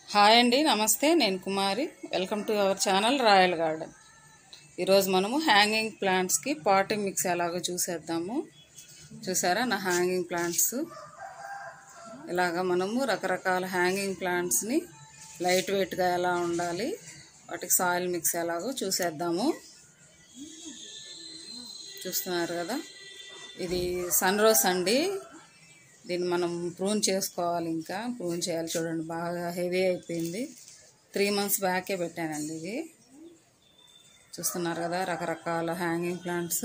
Hi అండి, నమస్తే. నేను Kumari. Welcome to our channel Royal Garden. ఈరోజు మనము హ్యాంగింగ్ ప్లాంట్స్కి పాటింగ్ మిక్స్ ఎలాగో చూసేద్దాము. చూసారా నా హ్యాంగింగ్ ప్లాంట్స్? ఇలాగ మనము రకరకాల హ్యాంగింగ్ ప్లాంట్స్ని లైట్ వెయిట్గా ఎలా ఉండాలి, వాటికి సాయిల్ మిక్స్ ఎలాగో చూసేద్దాము. చూస్తున్నారు కదా, ఇది సన్ రోజ్ అండి. దీన్ని మనం ప్రూన్ చేసుకోవాలి, ఇంకా ప్రూన్ చేయాలి. చూడండి, బాగా హెవీ అయిపోయింది. 3 months బ్యాకే పెట్టానండి ఇది. చూస్తున్నారు కదా, రకరకాల హ్యాంగింగ్ ప్లాంట్స్.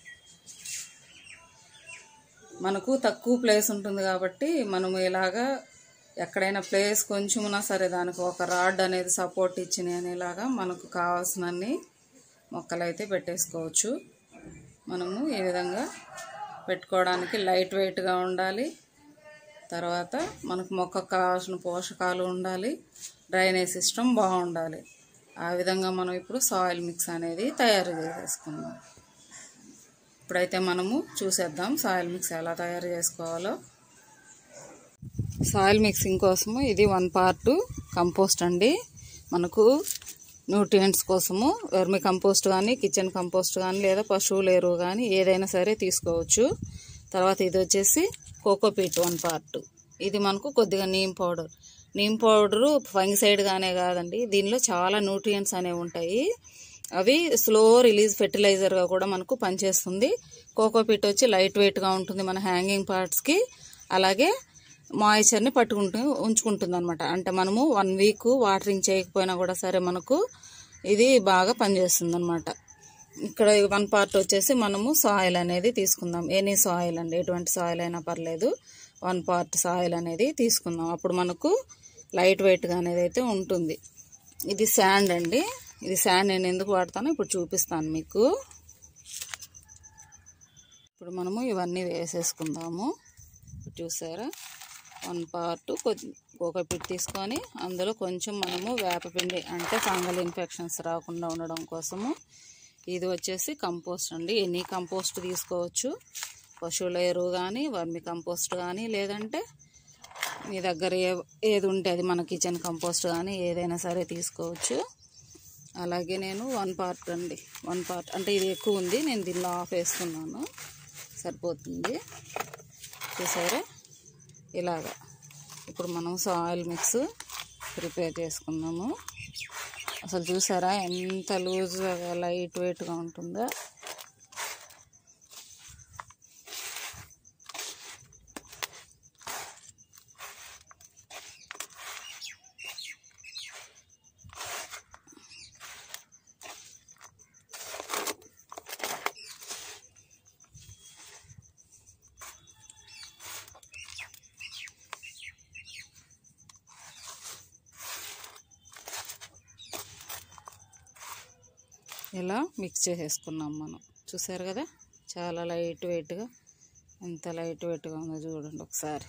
మనకు తక్కువ ప్లేస్ ఉంటుంది కాబట్టి మనము ఇలాగా ఎక్కడైనా ప్లేస్ కొంచెం ఉన్నా సరే దానికి ఒక రాడ్ అనేది సపోర్ట్ ఇచ్చిన అనేలాగా మనకు కావాల్సినన్ని మొక్కలు అయితే పెట్టేసుకోవచ్చు. మనము ఈ విధంగా పెట్టుకోవడానికి లైట్ వెయిట్గా ఉండాలి. తర్వాత మనకు మొక్కకు కావాల్సిన పోషకాలు ఉండాలి, డ్రైనేజ్ సిస్టమ్ బాగుండాలి. ఆ విధంగా మనం ఇప్పుడు సాయిల్ మిక్స్ అనేది తయారు చేసేసుకుందాం. ఇప్పుడైతే మనము చూసేద్దాం సాయిల్ మిక్స్ ఎలా తయారు చేసుకోవాలో. సాయిల్ మిక్సింగ్ కోసము ఇది 1 part కంపోస్ట్ అండి. మనకు న్యూట్రియంట్స్ కోసము వెర్మి కంపోస్ట్ కానీ, కిచెన్ కంపోస్ట్ కానీ, లేదా పశువుల ఎరువు కానీ ఏదైనా సరే తీసుకోవచ్చు. తర్వాత ఇది వచ్చేసి కోకోపీట్ 1 part. ఇది మనకు కొద్దిగా నీమ్ పౌడరు ఫంగిసైడ్ గానే కాదండి, దీనిలో చాలా న్యూట్రియంట్స్ అనేవి ఉంటాయి. అవి స్లో రిలీజ్ ఫెర్టిలైజర్గా కూడా మనకు పనిచేస్తుంది. కోకోపీట్ వచ్చి లైట్ వెయిట్గా ఉంటుంది మన హ్యాంగింగ్ పార్ట్స్కి. అలాగే మాయిశ్చర్ని ఉంచుకుంటుంది అనమాట. అంటే మనము 1 week వాటరింగ్ చేయకపోయినా కూడా సరే మనకు ఇది బాగా పనిచేస్తుంది అనమాట. ఇక్కడ 1 part వచ్చేసి మనము సాయిల్ అనేది తీసుకుందాం. ఎనీ సాయిల్ అండి, ఎటువంటి సాయిల్ అయినా పర్లేదు. 1 part సాయిల్ అనేది తీసుకుందాం. అప్పుడు మనకు లైట్ వెయిట్గా అనేది అయితే ఉంటుంది. ఇది శాండ్ అండి. ఇది శాండ్ నేను ఎందుకు వాడతానో ఇప్పుడు చూపిస్తాను మీకు. ఇప్పుడు మనము ఇవన్నీ వేసేసుకుందాము. చూసారా, 1 part కోకోపీట్ తీసుకొని అందులో కొంచెం మనము వేపపిండి, అంటే ఫంగల్ ఇన్ఫెక్షన్స్ రాకుండా ఉండడం కోసము. ఇది వచ్చేసి కంపోస్ట్ అండి. ఎనీ కంపోస్ట్ తీసుకోవచ్చు, పశువుల ఎరువు కానీ, వర్మి కంపోస్ట్ కానీ, లేదంటే మీ దగ్గర ఏది ఉంటే అది, మన కిచెన్ కంపోస్ట్ కానీ ఏదైనా సరే తీసుకోవచ్చు. అలాగే నేను 1 part అండి, 1 part అంటే ఇది ఎక్కువ ఉంది, నేను దీనిలో ఆఫ్ వేసుకున్నాను, సరిపోతుంది. చూసారా ఇలాగా. ఇప్పుడు మనం సాయిల్ మిక్స్ ప్రిపేర్ చేసుకుందాము. అసలు చూసారా ఎంత లూజ్గా లైట్ వెయిట్గా ఉంటుందో. ఇలా మిక్స్ చేసేసుకున్నాం మనం. చూసారు కదా, చాలా లైట్ వెయిట్గా, ఎంత లైట్ వెయిట్గా ఉందో చూడండి ఒకసారి.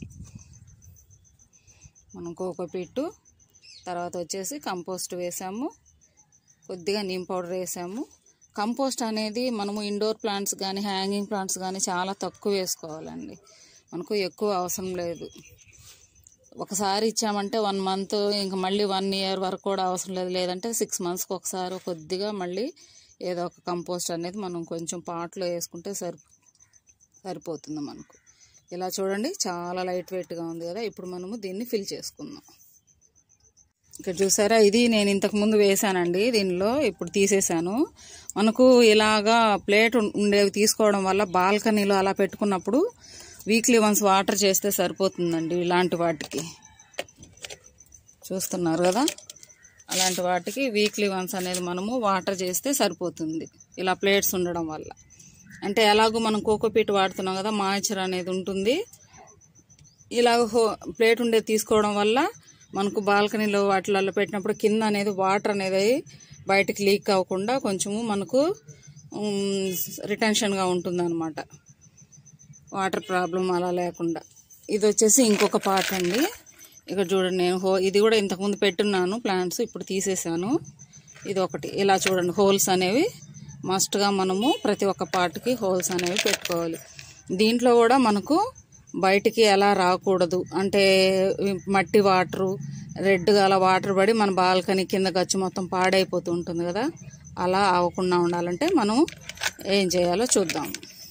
మనం కోకోపీట్, తర్వాత వచ్చేసి కంపోస్ట్ వేసాము, కొద్దిగా నీమ్ పౌడర్ వేసాము. కంపోస్ట్ అనేది మనము ఇండోర్ ప్లాంట్స్ కానీ, హ్యాంగింగ్ ప్లాంట్స్ కానీ చాలా తక్కువ వేసుకోవాలండి. మనకు ఎక్కువ అవసరం లేదు. ఒకసారి ఇచ్చామంటే 1 month, ఇంకా మళ్ళీ 1 year వరకు కూడా అవసరం లేదు. లేదంటే 6 monthsకి ఒకసారి కొద్దిగా మళ్ళీ ఏదో ఒక కంపోస్ట్ అనేది మనం కొంచెం పాట్లో వేసుకుంటే సరిపోతుంది మనకు. ఇలా చూడండి, చాలా లైట్ వెయిట్గా ఉంది కదా. ఇప్పుడు మనము దీన్ని ఫిల్ చేసుకుందాం. ఇక్కడ చూసారా, ఇది నేను ఇంతకుముందు వేసానండి దీనిలో, ఇప్పుడు తీసేసాను. మనకు ఇలాగా ప్లేట్ ఉండేవి తీసుకోవడం వల్ల బాల్కనీలో అలా పెట్టుకున్నప్పుడు వీక్లీ వన్స్ వాటర్ చేస్తే సరిపోతుందండి. ఇలాంటి వాటికి చూస్తున్నారు కదా, అలాంటి వాటికి వీక్లీ వన్స్ అనేది మనము వాటర్ చేస్తే సరిపోతుంది, ఇలా ప్లేట్స్ ఉండడం వల్ల. అంటే ఎలాగో మనం కోకోపీట్ వాడుతున్నాం కదా, మాయిశ్చర్ అనేది ఉంటుంది. ఇలాగ ప్లేట్ ఉండేది తీసుకోవడం వల్ల మనకు బాల్కనీలో వాటిలలో పెట్టినప్పుడు కింద అనేది వాటర్ అనేది బయటికి లీక్ అవ్వకుండా కొంచెము మనకు రిటెన్షన్గా ఉంటుంది అనమాట, వాటర్ ప్రాబ్లం అలా లేకుండా. ఇది వచ్చేసి ఇంకొక పార్ట్ అండి. ఇక్కడ చూడండి, నేను ఇది కూడా ఇంతకుముందు పెట్టున్నాను ప్లాంట్స్, ఇప్పుడు తీసేసాను. ఇది ఒకటి. ఇలా చూడండి, హోల్స్ అనేవి మస్ట్గా మనము ప్రతి ఒక్క పార్ట్కి హోల్స్ అనేవి పెట్టుకోవాలి. దీంట్లో కూడా మనకు బయటికి ఎలా రాకూడదు అంటే మట్టి వాటరు రెడ్గా అలా వాటర్ పడి మన బాల్కనీ కింద గచ్చు మొత్తం పాడైపోతూ ఉంటుంది కదా, అలా అవ్వకుండా ఉండాలంటే మనం ఏం చేయాలో చూద్దాం.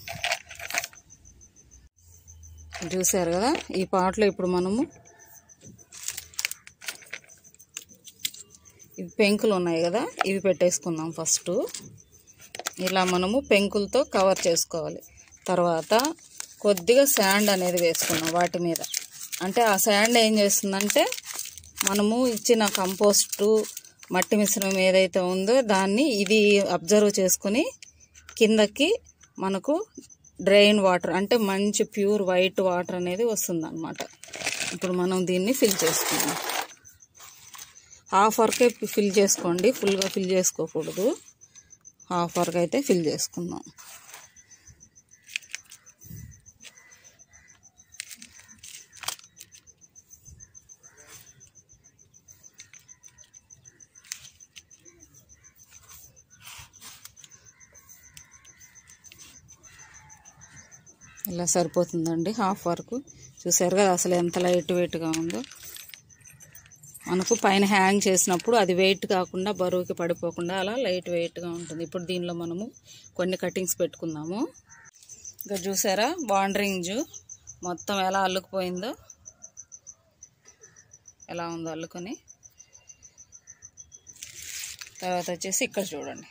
చూసారు కదా, ఈ పాట్లో ఇప్పుడు మనము ఇవి పెంకులు ఉన్నాయి కదా, ఇవి పెట్టేసుకుందాం. ఫస్ట్ ఇలా మనము పెంకులతో కవర్ చేసుకోవాలి. తర్వాత కొద్దిగా శాండ్ అనేది వేసుకున్నాం వాటి మీద. అంటే ఆ శాండ్ ఏం చేస్తుందంటే మనము ఇచ్చిన కంపోస్టు మట్టి మిశ్రమం ఏదైతే ఉందో దాన్ని ఇది అబ్జర్వ్ చేసుకుని కిందకి మనకు డ్రైన్ వాటర్ అంటే మంచి ప్యూర్ వైట్ వాటర్ అనేది వస్తుంది అన్నమాట. ఇప్పుడు మనం దీన్ని ఫిల్ చేసుకుందాం. హాఫ్ వరకే ఫిల్ చేసుకోండి, ఫుల్గా ఫిల్ చేసుకోకూడదు. హాఫ్ వరకు అయితే ఫిల్ చేసుకుందాం. ఇలా సరిపోతుందండి హాఫ్ వరకు. చూసారు కదా అసలు ఎంత లైట్ వెయిట్గా ఉందో. మనకు పైన హ్యాంగ్ చేసినప్పుడు అది వెయిట్ కాకుండా బరువుకి పడిపోకుండా అలా లైట్ వెయిట్గా ఉంటుంది. ఇప్పుడు దీనిలో మనము కొన్ని కటింగ్స్ పెట్టుకుందాము. ఇంకా చూసారా బాండరింగ్ మొత్తం ఎలా అల్లుకుపోయిందో, ఎలా ఉందో అల్లుకొని. తర్వాత వచ్చేసి ఇక్కడ చూడండి,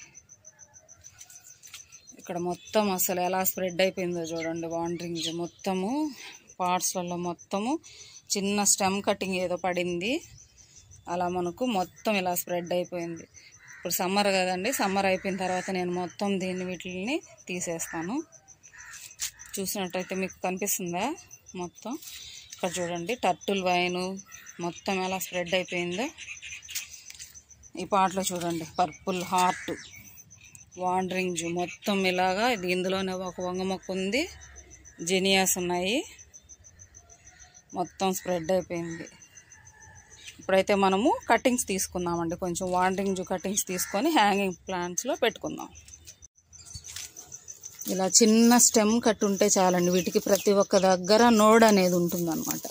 ఇక్కడ మొత్తం అసలు ఎలా స్ప్రెడ్ అయిపోయిందో చూడండి. బాండరింగ్ మొత్తము పార్ట్స్లలో మొత్తము చిన్న స్టెమ్ కటింగ్ ఏదో పడింది, అలా మనకు మొత్తం ఇలా స్ప్రెడ్ అయిపోయింది. ఇప్పుడు సమ్మర్ కదండి, సమ్మర్ అయిపోయిన తర్వాత నేను మొత్తం వీటిని తీసేస్తాను. చూసినట్టయితే మీకు కనిపిస్తుందా మొత్తం. ఇక్కడ చూడండి టర్టిల్ వైను మొత్తం ఎలా స్ప్రెడ్ అయిపోయిందో. ఈ పాటలో చూడండి పర్పుల్ హార్ట్ వాండరింగ్ మొత్తం ఇలాగా. ఇందులోనే ఒక వంగ మొక్క ఉంది, జెనియాస్ ఉన్నాయి, మొత్తం స్ప్రెడ్ అయిపోయింది. ఇప్పుడైతే మనము కటింగ్స్ తీసుకుందామండి. కొంచెం వాండరింగ్ కటింగ్స్ తీసుకొని హ్యాంగింగ్ ప్లాంట్స్లో పెట్టుకుందాం. ఇలా చిన్న స్టెమ్ కట్ ఉంటే చాలండి. వీటికి ప్రతి ఒక్క దగ్గర నోడ్ అనేది ఉంటుందన్నమాట.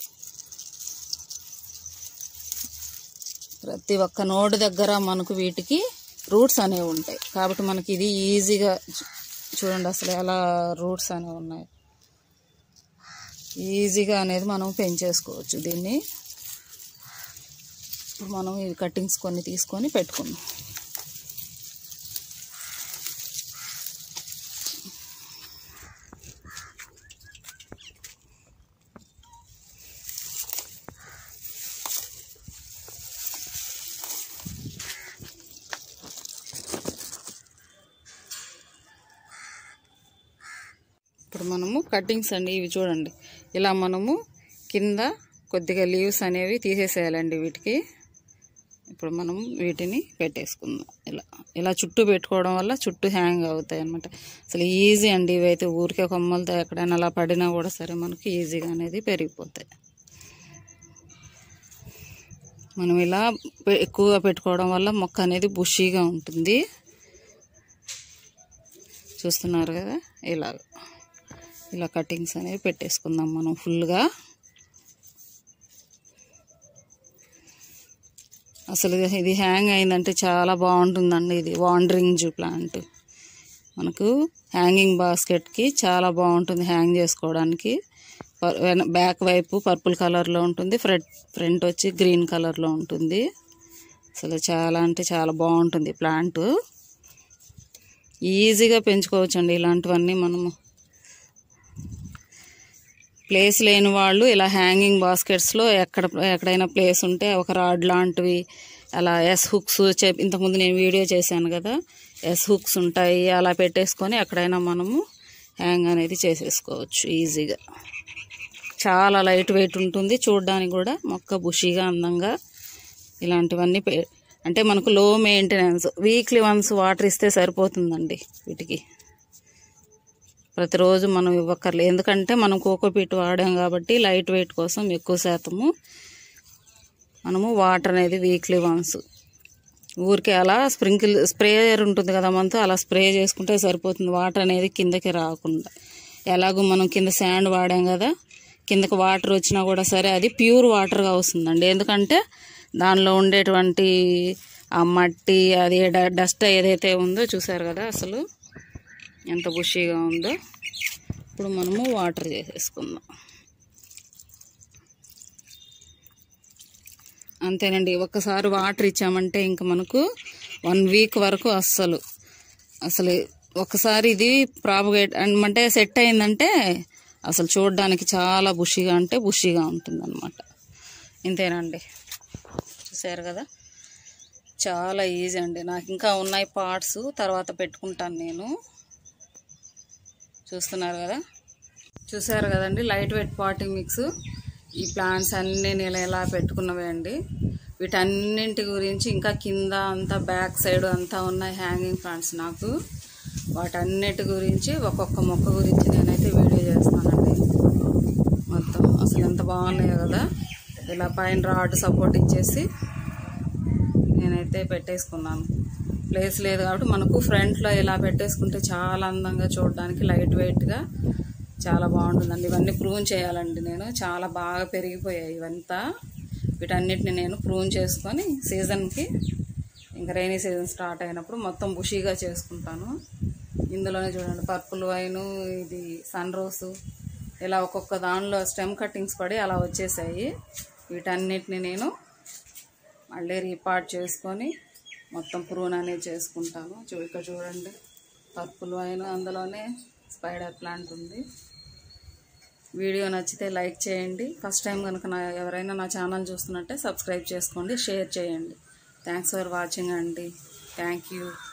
ప్రతి ఒక్క నోడ్ దగ్గర మనకు వీటికి రూట్స్ అనేవి ఉంటాయి. కాబట్టి మనకి ఇది ఈజీగా చూడండి అసలు ఎలా రూట్స్ అనేవి ఉన్నాయి. ఈజీగా అనేది మనం పెంచేసుకోవచ్చు దీన్ని. ఇప్పుడు మనం ఈ కటింగ్స్ కొన్ని తీసుకొని పెట్టుకుందాం. ఇప్పుడు మనము కటింగ్స్ అండి ఇవి చూడండి, ఇలా మనము కింద కొద్దిగా లీవ్స్ అనేవి తీసేసేయాలండి వీటికి. ఇప్పుడు మనం వీటిని పెట్టేసుకుందాం. ఇలా ఇలా చుట్టూ పెట్టుకోవడం వల్ల చుట్టూ హ్యాంగ్ అవుతాయి అన్నమాట. అసలు ఈజీ అండి ఇవైతే. ఊరికే కొమ్మలతో ఎక్కడైనా అలా పడినా కూడా సరే మనకి ఈజీగా అనేది పెరిగిపోతాయి. మనం ఇలా ఎక్కువగా పెట్టుకోవడం వల్ల మొక్క అనేది బుషీగా ఉంటుంది. చూస్తున్నారు కదా, ఇలా కటింగ్స్ అనేవి పెట్టేసుకుందాం మనం ఫుల్గా. అసలు ఇది హ్యాంగ్ అయిందంటే చాలా బాగుంటుందండి. ఇది వాండరింగ్ ప్లాంట్ మనకు హ్యాంగింగ్ బాస్కెట్కి చాలా బాగుంటుంది హ్యాంగ్ చేసుకోవడానికి. బ్యాక్ వైపు పర్పుల్ కలర్లో ఉంటుంది, ఫ్రంట్ వచ్చి గ్రీన్ కలర్లో ఉంటుంది. అసలు చాలా అంటే చాలా బాగుంటుంది ప్లాంట్. ఈజీగా పెంచుకోవచ్చండి ఇలాంటివన్నీ. మనము ప్లేస్ లేని వాళ్ళు ఇలా హ్యాంగింగ్ బాస్కెట్స్లో ఎక్కడైనా ప్లేస్ ఉంటే ఒక రాడ్ లాంటివి అలా ఎస్ హుక్స్ ఇంతకుముందు నేను వీడియో చేశాను కదా, ఎస్ హుక్స్ ఉంటాయి, అలా పెట్టేసుకొని ఎక్కడైనా మనము హ్యాంగ్ అనేది చేసేసుకోవచ్చు ఈజీగా. చాలా లైట్ వెయిట్ ఉంటుంది, చూడడానికి కూడా మొక్క బుషీగా అందంగా. ఇలాంటివన్నీ అంటే మనకు లో మెయింటెనెన్స్, వీక్లీ వన్స్ వాటర్ ఇస్తే సరిపోతుందండి వీటికి. ప్రతిరోజు మనం ఇవ్వక్కర్లేదు, ఎందుకంటే మనం కోకోపీట్ వాడాం కాబట్టి లైట్ వెయిట్ కోసం ఎక్కువ శాతము మనము వాటర్ అనేది వీక్లీ వన్స్ ఊరికే అలా స్ప్రేయర్ ఉంటుంది కదా మనతో, అలా స్ప్రే చేసుకుంటే సరిపోతుంది. వాటర్ అనేది కిందకి రాకుండా. ఎలాగో మనం కింద శాండ్ వాడాం కదా, కిందకి వాటర్ వచ్చినా కూడా సరే అది ప్యూర్ వాటర్గా వస్తుందండి. ఎందుకంటే దానిలో ఉండేటువంటి ఆ మట్టి అది డస్ట్ ఏదైతే ఉందో చూసారు కదా, అసలు ఎంత బుషీగా ఉందో. ఇప్పుడు మనము వాటర్ చేసేసుకుందాం. అంతేనండి, ఒక్కసారి వాటర్ ఇచ్చామంటే ఇంకా మనకు 1 వీక్ వరకు అసలు ఒకసారి ఇది ప్రాపగేట్ అంటే సెట్ అయిందంటే అసలు చూడడానికి చాలా బుషీగా అంటే బుషీగా ఉంటుంది అన్నమాట. ఇంతేనండి, చూసారు కదా, చాలా ఈజీ అండి. నాకు ఇంకా ఉన్నాయి పార్ట్స్, తర్వాత పెట్టుకుంటాను నేను. చూసారు కదండి, లైట్ వెయిట్ పాటింగ్ మిక్స్. ఈ ప్లాంట్స్ అన్నీ నేను ఎలా పెట్టుకున్నవే అండి. వీటన్నింటి గురించి ఇంకా కింద అంతా బ్యాక్ సైడ్ అంతా ఉన్నాయి హ్యాంగింగ్ ప్లాంట్స్. నాకు వాటన్నిటి గురించి ఒక్కొక్క మొక్క గురించి నేనైతే వీడియో చేస్తానండి. మొత్తం అసలు ఎంత బాగున్నాయో కదా. ఇలా పైన రాడ్ సపోర్ట్ ఇచ్చేసి నేనైతే పెట్టేసుకున్నాను. ప్లేస్ లేదు కాబట్టి మనకు ఫ్రంట్లో ఇలా పెట్టేసుకుంటే చాలా అందంగా చూడడానికి లైట్ వెయిట్గా చాలా బాగుంటుందండి. ఇవన్నీ ప్రూన్ చేయాలండి నేను, చాలా బాగా పెరిగిపోయాయి ఇవంతా. వీటన్నిటిని నేను ప్రూన్ చేసుకొని సీజన్కి, ఇంకా రైనీ సీజన్ స్టార్ట్ అయినప్పుడు మొత్తం బుషీగా చేసుకుంటాను. ఇందులోనే చూడండి, పర్పుల్ వైను, ఇది సన్ రోసు, ఇలా ఒక్కొక్క దానిలో స్టెమ్ కట్టింగ్స్ పడి అలా వచ్చేసాయి. వీటన్నిటిని నేను మళ్ళీ రీపార్ట్ చేసుకొని మొత్తం ప్రూన్ అనేది చేసుకుంటాను. ఇక్కడ చూడండి, పర్పుల్ వైన్, అందులోనే స్పైడర్ ప్లాంట్ ఉంది. వీడియో నచ్చితే లైక్ చేయండి. ఫస్ట్ టైం కనుక ఎవరైనా నా ఛానల్ చూస్తున్నట్టే సబ్స్క్రైబ్ చేసుకోండి, షేర్ చేయండి. థ్యాంక్స్ ఫర్ వాచింగ్ అండి. Thank you.